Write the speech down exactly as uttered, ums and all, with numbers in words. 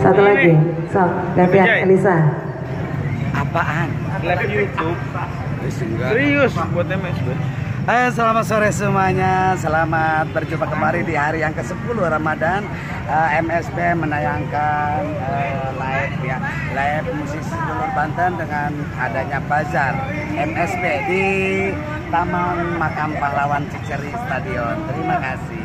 Satu lagi, so, gantian Elisa. Apaan? Live YouTube. Serius buat M S B. Eh, selamat sore semuanya. Selamat berjumpa kembali di hari yang ke sepuluh Ramadan. uh, M S B menayangkan uh, live ya, live musisi Dulur Banten dengan adanya bazar M S B di Taman Makam Pahlawan Ciceri Stadion. Terima kasih.